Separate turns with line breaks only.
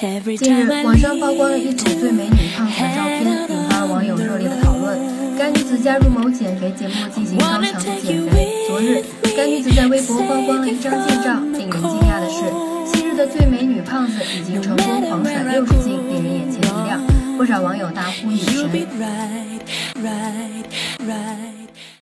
近日，网上曝光了一组最美女胖子的照片，引发了网友热烈的讨论。该女子加入某减肥节目进行高强度减肥。昨日，该女子在微博曝光了一张近照。令人惊讶的是，昔日的最美女胖子已经成功狂甩60斤，令人眼前一亮。不少网友大呼女神。